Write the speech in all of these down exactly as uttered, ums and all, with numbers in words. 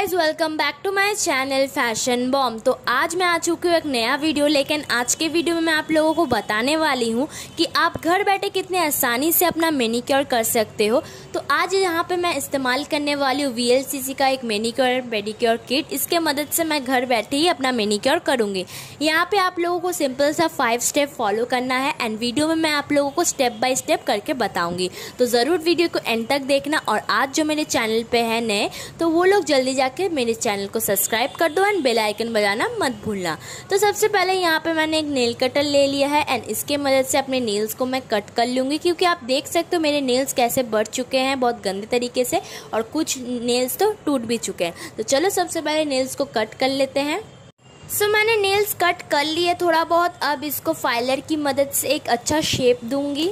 Guys, welcome back to my channel fashion bomb. तो आज मैं आ चुकी हूँ एक नया वीडियो, लेकिन आज के वीडियो में मैं आप लोगों को बताने वाली हूँ कि आप घर बैठे कितने आसानी से अपना मैनिक्योर कर सकते हो। तो आज यहाँ पे मैं इस्तेमाल करने वाली हूँ वी एल सी सी का एक मैनिक्योर पेडिक्योर किट। इसके मदद से मैं घर बैठे ही अपना मैनिक्योर करूँगी। यहाँ पे आप लोगों को सिंपल सा फाइव स्टेप फॉलो करना है एंड वीडियो में मैं आप लोगों को स्टेप बाय स्टेप करके बताऊँगी। तो ज़रूर वीडियो को एंड तक देखना। और आज जो मेरे चैनल पे है नए, तो वो लोग जल्दी जाके मेरे चैनल को सब्सक्राइब कर दो एंड बेल आइकन बजाना मत भूलना। तो सबसे पहले यहाँ पे मैंने एक नेल कटर ले लिया है एंड इसके मदद से अपने नेल्स को मैं कट कर लूँगी, क्योंकि आप देख सकते हो मेरे नेल्स कैसे बढ़ चुके हैं बहुत गंदे तरीके से, और कुछ नेल्स तो टूट भी चुके हैं। तो चलो सबसे पहले नेल्स को कट कर लेते हैं। सो so, मैंने नेल्स कट कर लिए थोड़ा बहुत। अब इसको फाइलर की मदद से एक अच्छा शेप दूंगी।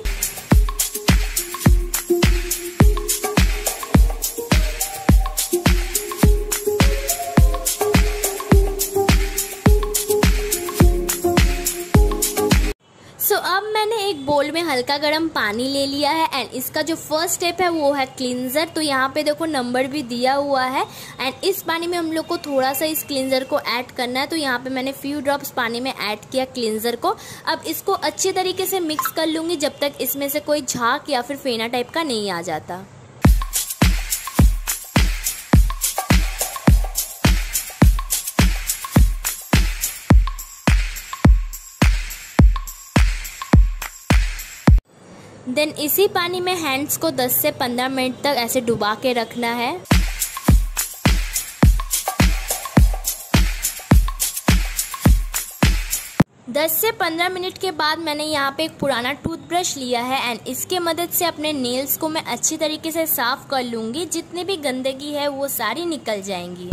सो so, अब मैंने एक बोल में हल्का गर्म पानी ले लिया है एंड इसका जो फर्स्ट स्टेप है वो है क्लींजर। तो यहाँ पे देखो नंबर भी दिया हुआ है एंड इस पानी में हम लोग को थोड़ा सा इस क्लींजर को ऐड करना है। तो यहाँ पे मैंने फ्यू ड्रॉप्स पानी में ऐड किया क्लींजर को। अब इसको अच्छे तरीके से मिक्स कर लूँगी जब तक इसमें से कोई झाग या फिर फेना टाइप का नहीं आ जाता। देन इसी पानी में हैंड्स को दस से पंद्रह मिनट तक ऐसे डुबा के रखना है। दस से पंद्रह मिनट के बाद मैंने यहाँ पे एक पुराना टूथब्रश लिया है एंड इसके मदद से अपने नेल्स को मैं अच्छी तरीके से साफ कर लूँगी। जितनी भी गंदगी है वो सारी निकल जाएंगी।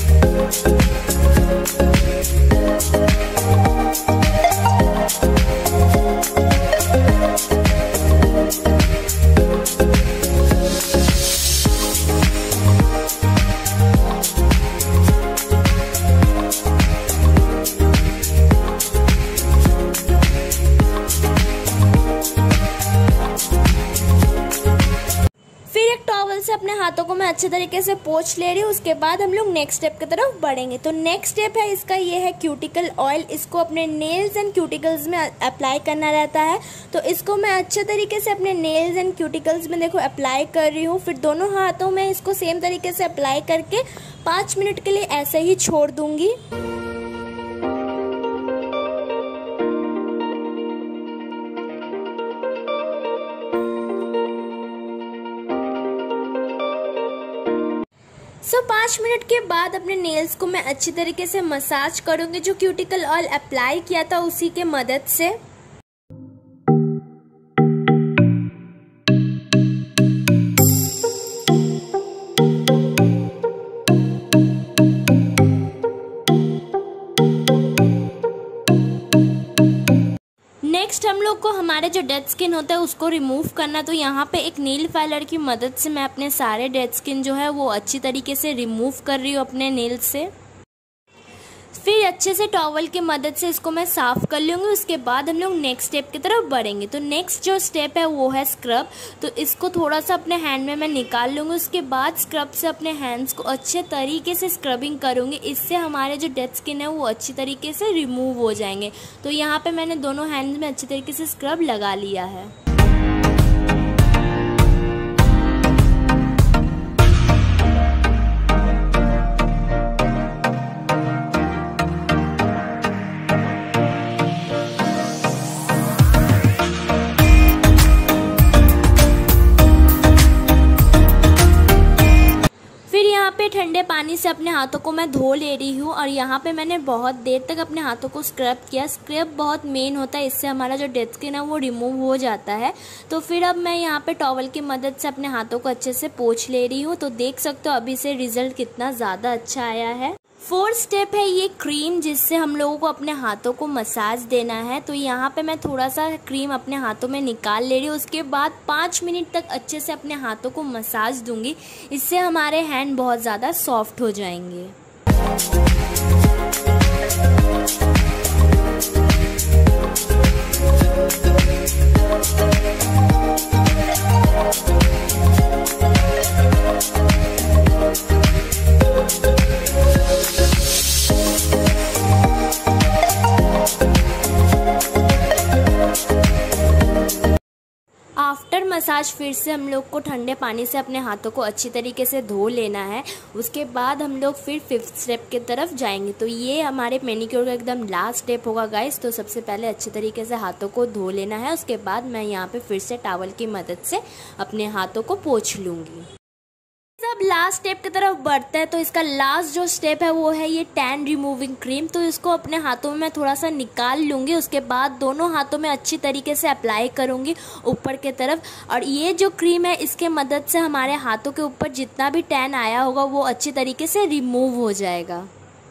से अपने हाथों को मैं अच्छे तरीके से पोंछ ले रही हूँ। उसके बाद हम लोग नेक्स्ट स्टेप की तरफ बढ़ेंगे। तो नेक्स्ट स्टेप है इसका, ये है क्यूटिकल ऑयल। इसको अपने नेल्स एंड क्यूटिकल्स में अप्लाई करना रहता है। तो इसको मैं अच्छे तरीके से अपने नेल्स एंड क्यूटिकल्स में देखो अप्लाई कर रही हूँ। फिर दोनों हाथों में इसको सेम तरीके से अप्लाई करके पाँच मिनट के लिए ऐसे ही छोड़ दूंगी। सो so, पाँच मिनट के बाद अपने नेल्स को मैं अच्छी तरीके से मसाज करूंगी, जो क्यूटिकल ऑयल अप्लाई किया था उसी के मदद से। नेक्स्ट हम लोग को हमारे जो डेड स्किन होता है उसको रिमूव करना। तो यहाँ पे एक नेल फाइलर की मदद से मैं अपने सारे डेड स्किन जो है वो अच्छी तरीके से रिमूव कर रही हूँ अपने नेल से। फिर अच्छे से टॉवल की मदद से इसको मैं साफ़ कर लूँगी। उसके बाद हम लोग नेक्स्ट स्टेप की तरफ बढ़ेंगे। तो नेक्स्ट जो स्टेप है वो है स्क्रब। तो इसको थोड़ा सा अपने हैंड में मैं निकाल लूँगी। उसके बाद स्क्रब से अपने हैंड्स को अच्छे तरीके से स्क्रबिंग करूँगी। इससे हमारे जो डेड स्किन है वो अच्छी तरीके से रिमूव हो जाएंगे। तो यहाँ पर मैंने दोनों हैंड्स में अच्छी तरीके से स्क्रब लगा लिया है। ठंडे पानी से अपने हाथों को मैं धो ले रही हूँ और यहाँ पे मैंने बहुत देर तक अपने हाथों को स्क्रब किया। स्क्रब बहुत मेन होता है, इससे हमारा जो डेड स्किन है वो रिमूव हो जाता है। तो फिर अब मैं यहाँ पे टॉवल की मदद से अपने हाथों को अच्छे से पोंछ ले रही हूँ। तो देख सकते हो अभी से रिजल्ट कितना ज़्यादा अच्छा आया है। फोर्थ स्टेप है ये क्रीम, जिससे हम लोगों को अपने हाथों को मसाज देना है। तो यहाँ पे मैं थोड़ा सा क्रीम अपने हाथों में निकाल ले रही हूँ। उसके बाद पाँच मिनट तक अच्छे से अपने हाथों को मसाज दूंगी। इससे हमारे हैंड बहुत ज़्यादा सॉफ्ट हो जाएंगे। We'll be right back. आज फिर से हम लोग को ठंडे पानी से अपने हाथों को अच्छी तरीके से धो लेना है। उसके बाद हम लोग फिर फिफ्थ स्टेप की तरफ जाएंगे। तो ये हमारे मैनिक्योर का एकदम लास्ट स्टेप होगा गाइस। तो सबसे पहले अच्छे तरीके से हाथों को धो लेना है। उसके बाद मैं यहाँ पे फिर से टॉवल की मदद से अपने हाथों को पोंछ लूँगी। अब लास्ट स्टेप की तरफ बढ़ते हैं। तो इसका लास्ट जो स्टेप है वो है ये टैन रिमूविंग क्रीम। तो इसको अपने हाथों में मैं थोड़ा सा निकाल लूँगी। उसके बाद दोनों हाथों में अच्छी तरीके से अप्लाई करूँगी ऊपर के तरफ। और ये जो क्रीम है इसके मदद से हमारे हाथों के ऊपर जितना भी टैन आया होगा वो अच्छी तरीके से रिमूव हो जाएगा।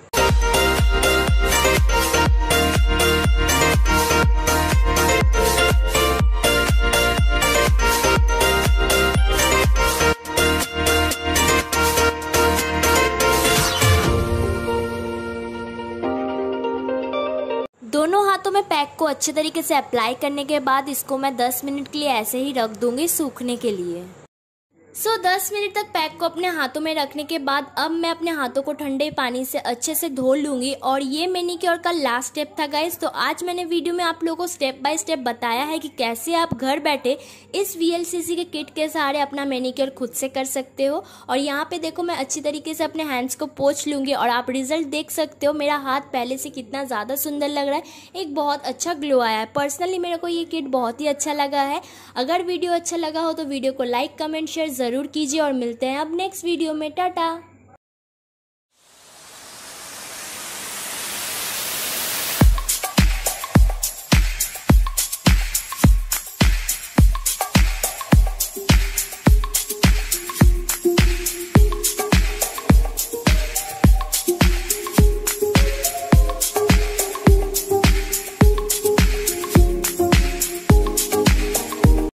दोनों हाथों में पैक को अच्छे तरीके से अप्लाई करने के बाद इसको मैं दस मिनट के लिए ऐसे ही रख दूंगी सूखने के लिए। सो so, दस मिनट तक पैक को अपने हाथों में रखने के बाद अब मैं अपने हाथों को ठंडे पानी से अच्छे से धो लूँगी। और ये मैनिक्योर का लास्ट स्टेप था गाइस। तो आज मैंने वीडियो में आप लोगों को स्टेप बाय स्टेप बताया है कि कैसे आप घर बैठे इस वी एल सी सी के किट के सहारे अपना मैनिक्योर खुद से कर सकते हो। और यहाँ पे देखो मैं अच्छी तरीके से अपने हैंड्स को पोंछ लूँगी और आप रिजल्ट देख सकते हो। मेरा हाथ पहले से कितना ज़्यादा सुंदर लग रहा है, एक बहुत अच्छा ग्लो आया है। पर्सनली मेरे को ये किट बहुत ही अच्छा लगा है। अगर वीडियो अच्छा लगा हो तो वीडियो को लाइक कमेंट शेयर ज़रूर कीजिए और मिलते हैं अब नेक्स्ट वीडियो में। टाटा।